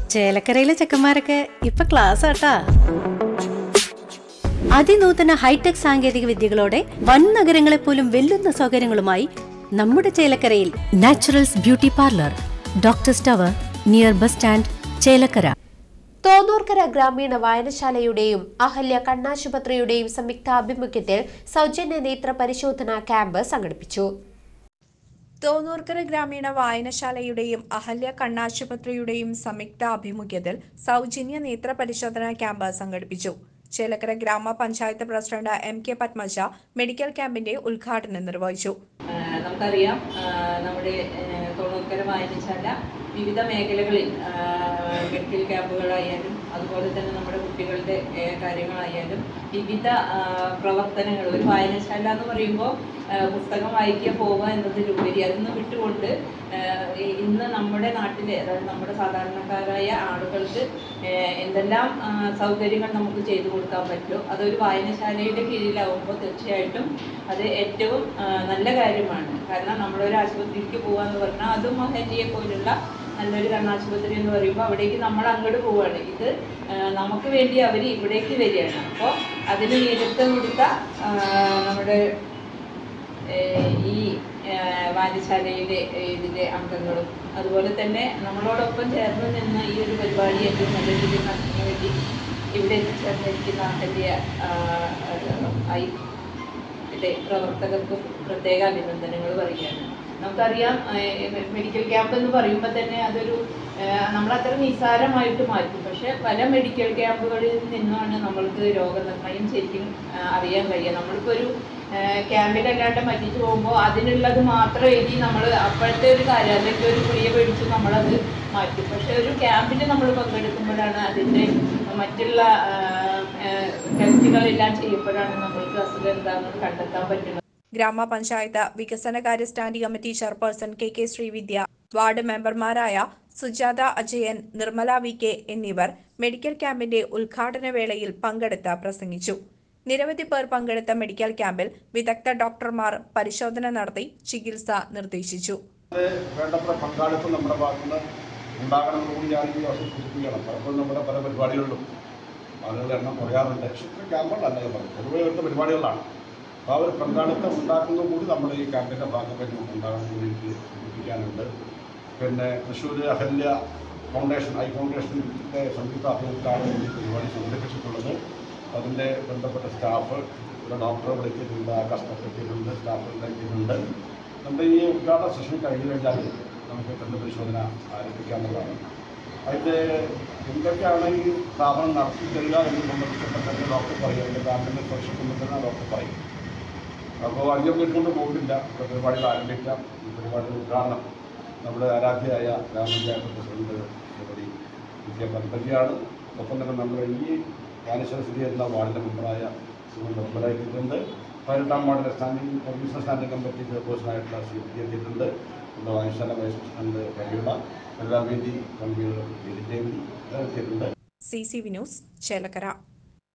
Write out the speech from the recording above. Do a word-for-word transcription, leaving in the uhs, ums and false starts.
ചേലക്കരയിലെ ചെക്കന്മാരൊക്കെ ഇപ്പൊ ക്ലാസ് ആട്ടാ. അതിനൂതന ഹൈടെക് സാങ്കേതിക വിദ്യകളോടെ വൻ നഗരങ്ങളെ പോലും വെല്ലുന്ന സൗകര്യങ്ങളുമായി നമ്മുടെ ചേലക്കരയിൽ naturals beauty parlour, doctors tower, near bus stand, Chelakkara. Thonnurkara ഗ്രാമീണ വായനശാലയുടെയും അഹല്യ കണ്ണാശുപത്രിയുടെയും സംയുക്താഭിമുഖ്യത്തിൽ സൗജന്യ നേത്ര പരിശോധന ക്യാമ്പ് സംഘടിപ്പിച്ചു. തോന്നൂർക്കര ഗ്രാമീണ വായനശാലയുടെയും അഹല്യ കണ്ണാശുപത്രിയുടെയും സംയുക്താഭിമുഖ്യത്തിൽ സൗജന്യ നേത്ര പരിശോധന ക്യാമ്പ് സംഘടിപ്പിച്ചു. ചേലക്കര ഗ്രാമപഞ്ചായത്ത് president M K Padmaja medical ക്യാമ്പിന്റെ ഉദ്ഘാടനം നിർവഹിച്ചു. നമുക്കറിയാം, നമ്മുടെ തോന്നൂർക്കര വായനശാല വിവിധ മേഖലകളിൽ മെഡിക്കൽ ക്യാമ്പുകളായാലും അതുപോലെ തന്നെ നമ്മുടെ കുട്ടികളുടെ കാര്യങ്ങളായാലും വിവിധ പ്രവർത്തനങ്ങൾ. ഒരു വായനശാല എന്ന് പറയുമ്പോൾ പുസ്തകം വായിക്കുക പോവുക എന്നതിലുപരി അതൊന്നും വിട്ടുകൊണ്ട് ഇന്ന് നമ്മുടെ നാട്ടിലെ, അതായത് നമ്മുടെ സാധാരണക്കാരായ ആളുകൾക്ക് എന്തെല്ലാം സൗകര്യങ്ങൾ നമുക്ക് ചെയ്തു കൊടുക്കാൻ പറ്റുമോ അതൊരു വായനശാലയുടെ കീഴിലാവുമ്പോൾ തീർച്ചയായിട്ടും അത് ഏറ്റവും നല്ല കാര്യമാണ്. കാരണം നമ്മളൊരു ആശുപത്രിക്ക് പോകുക എന്ന് പറഞ്ഞാൽ അതും അഹല്യയെ പോലുള്ള നല്ലൊരു കണ്ണാശുപത്രി എന്ന് പറയുമ്പോൾ അവിടേക്ക് നമ്മൾ അങ്ങോട്ട് പോവുകയാണ്. ഇത് നമുക്ക് വേണ്ടി അവർ ഇവിടേക്ക് വരികയാണ്. അപ്പോൾ അതിന് നേതൃത്വം കൊടുത്ത നമ്മുടെ ഈ വായനശാലയിലെ ഇതിലെ അംഗങ്ങളും അതുപോലെ തന്നെ നമ്മളോടൊപ്പം ചേർന്ന് നിന്ന് ഈ ഒരു പരിപാടി ഏറ്റവും നല്ല രീതിയിൽ നടത്തുന്നതിന് വേണ്ടി ഇവിടെ എത്തിച്ചേർന്നിരിക്കുന്ന അഹല്യ ഐ പ്രവർത്തകർക്കും പ്രത്യേക അഭിനന്ദനങ്ങൾ പറയുകയാണ്. നമുക്കറിയാം, മെഡിക്കൽ ക്യാമ്പ് എന്ന് പറയുമ്പോൾ തന്നെ അതൊരു നമ്മളത്ര നിസ്സാരമായിട്ട് മാറ്റും. പക്ഷെ പല മെഡിക്കൽ ക്യാമ്പുകളിൽ നിന്നാണ് നമ്മൾക്ക് രോഗനിർണയം ശരിക്കും അറിയാൻ കഴിയുക. നമ്മളിപ്പോൾ ഒരു ക്യാമ്പിലല്ലാണ്ട് മറ്റിച്ച് പോകുമ്പോൾ അതിനുള്ളത് മാത്രം എഴുതി നമ്മൾ അപ്പോഴത്തെ ഒരു കാര്യം അല്ലെങ്കിൽ ഒരു കുളിയെ പേടിച്ച് നമ്മളത് മാറ്റും. പക്ഷെ ഒരു ക്യാമ്പിൽ നമ്മൾ പങ്കെടുക്കുമ്പോഴാണ് അതിൻ്റെ മറ്റുള്ള ടെസ്റ്റുകളെല്ലാം ചെയ്യുമ്പോഴാണ് നമ്മൾക്ക് അസുഖം എന്താണെന്ന് കണ്ടെത്താൻ പറ്റുന്നത്. ഗ്രാമപഞ്ചായത്ത് വികസനകാര്യ standing committee chairperson K K Sreevidya, ward മെമ്പർമാരായ സുജാത അജയൻ, നിർമ്മല വി കെ എന്നിവർ മെഡിക്കൽ ക്യാമ്പിന്റെ ഉദ്ഘാടന വേളയിൽ പങ്കെടുത്ത് പ്രസംഗിച്ചു. നിരവധി പേർ പങ്കെടുത്ത മെഡിക്കൽ ക്യാമ്പിൽ വിദഗ്ധ ഡോക്ടർമാർ പരിശോധന നടത്തി ചികിത്സ നിർദ്ദേശിച്ചു. വേണ്ടത്ര പങ്കാളിത്തം നമ്മുടെ ഭാഗത്തുനിന്ന് ഉണ്ടാകണമെന്ന് ഞാൻ ഈ വർഷം സൂചിപ്പിക്കണം. പലപ്പോഴും നമ്മുടെ പല പരിപാടികളിലും ആളുകളുടെ എണ്ണം കുറയാറുണ്ട്. പക്ഷേ ക്യാമ്പുകളല്ല പറഞ്ഞു, പൊതുവെ വരുന്ന പരിപാടികളാണ്. അപ്പോൾ ആ ഒരു പങ്കാളിത്തം ഉണ്ടാക്കുന്നതും കൂടി നമ്മുടെ ഈ ക്യാമ്പിൻ്റെ ഭാഗമായി ഉണ്ടാകണം കൂടി എനിക്ക് സൂചിപ്പിക്കാനുണ്ട്. പിന്നെ തൃശ്ശൂർ അഹല്യ ഫൗണ്ടേഷൻ ഐ ഫൗണ്ടേഷൻ്റെ സംയുക്ത ആഭിമുഖ്യമാണ് ഈ പരിപാടി സംഘടിപ്പിച്ചിട്ടുള്ളത്. അതിൻ്റെ ബന്ധപ്പെട്ട സ്റ്റാഫ്, ഇവിടെ ഡോക്ടറെ വിളിച്ചിട്ടുണ്ട്, ആകാശത്തെ എത്തിയിട്ടുണ്ട്, സ്റ്റാഫ് എത്തിയിട്ടുണ്ട്. നമ്മുടെ ഈ ഉദ്ഘാടന സെഷൻ കഴിഞ്ഞു കഴിഞ്ഞാൽ നമുക്ക് കണ്ട് പരിശോധന ആരംഭിക്കാവുന്നതാണ്. അതിൻ്റെ എന്തൊക്കെയാണ് ഈ സ്ഥാപനം നടത്തി തരിക എന്ന് സംബന്ധിച്ചിട്ട് ഡോക്ടർ പറയും, അതിൻ്റെ ക്യാമ്പിൻ്റെ സ്പർശിക്കുമ്പോഴാണ് ഡോക്ടർ പറയും. അപ്പോൾ അധികം വീട്ടുകൊണ്ട് പോകില്ല, പരിപാടികൾ ആരംഭിക്കാം. ഈ പരിപാടിയുടെ ഉദ്ഘാടനം നമ്മുടെ ആരാധ്യയായ ഗ്രാമപഞ്ചായത്ത് പ്രസിഡന്റ് ശ്രീമതി വിദ്യ പത്മജിയാണ്. ഒപ്പം തന്നെ നമ്മുടെ ഈ വായനശാല സ്ഥിതി ചെയ്യുന്ന വാർഡിൻ്റെ മെമ്പറായ ശ്രീമതി നിർമ്മല എത്തിയിട്ടുണ്ട്. പതിനെട്ടാം വാർഡിലെ സ്റ്റാൻഡിംഗ് കമ്മീഷൻ സ്റ്റാൻഡിംഗ് കമ്മിറ്റി ചെയർപേഴ്സണായിട്ടുള്ള ശ്രീ വിദ്യ എത്തിയിട്ടുണ്ട്. നമ്മുടെ വായനശാല വൈസ് പ്രസിഡന്റ് കവിയുടെ എല്ലാ വേദി കമ്മിറ്റികളും എത്തിയിട്ടുണ്ട്. C C V news Chelakkara.